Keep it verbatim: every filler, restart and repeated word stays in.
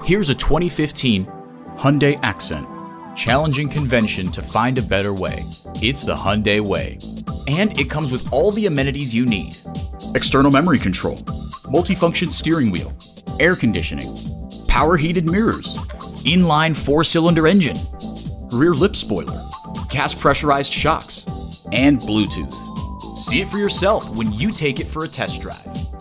Here's a twenty fifteen Hyundai Accent. Challenging convention to find a better way. It's the Hyundai way. And it comes with all the amenities you need. External memory control, multifunction steering wheel, air conditioning, power heated mirrors, inline four-cylinder engine, rear lip spoiler, gas pressurized shocks, and Bluetooth. See it for yourself when you take it for a test drive.